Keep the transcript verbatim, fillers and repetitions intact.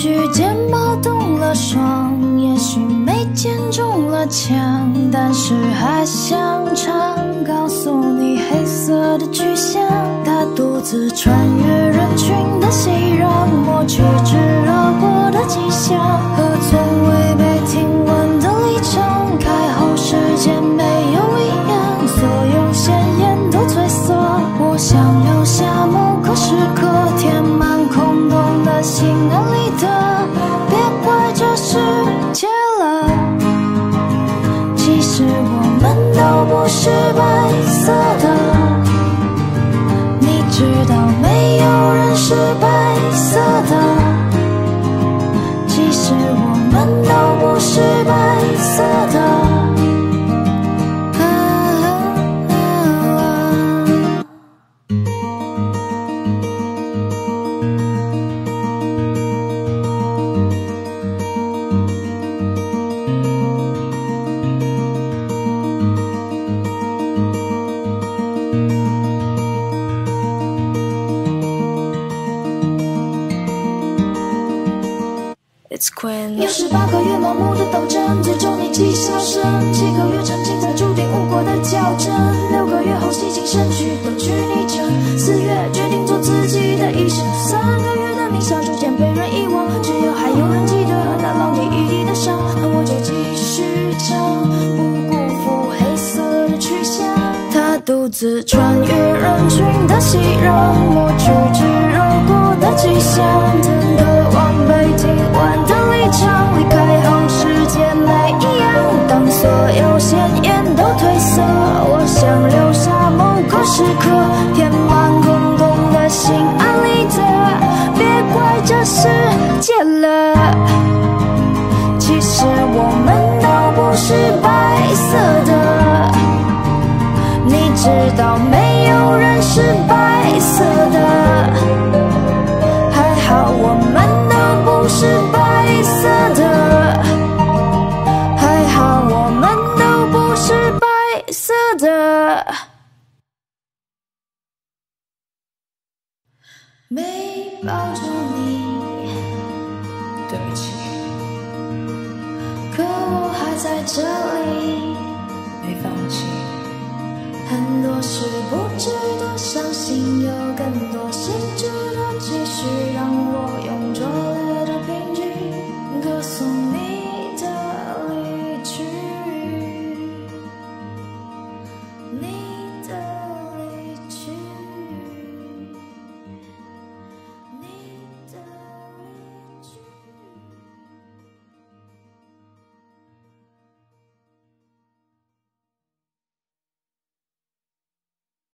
许肩膀动了霜，也许眉间中了枪，但是还想唱告诉你黑色的去向。它独自穿越人群的熙攘，抹去炙热过的迹象和从未被听闻的立场。开后世界没有一样，所有鲜艳都褪色。我想留下某个时刻，填满空洞的心安理得。别怪这世界了，其实我们都不是白色的。你知道没有人是白色的，其实我们都不是白色的。有十八个月盲目的斗争，最终你既消声；七个月沉浸在注定无果的较真，六个月后洗尽身躯都去逆程，四月决定做自己的医生，三个月的冥想逐渐被人遗忘，只有还有人记得那浪迹一地的伤，那我就继续唱，不辜负黑色的去向。他独自穿越人群的熙攘，抹去炙热过的迹象，真渴望被听完的立场。离开后世界没一样，当所有鲜艳都褪色。我想留下某个时刻，填满空洞的心安理得。别怪这世界了，其实我们都不是白色的。你知道没有人是白色的，还好我们都不是白色的，还好我们都不是白色的。没抱住你，对不起，可我还在这里，没放弃。很多事不值得伤心，有更多事值得继续，让我用拙劣的平静歌颂。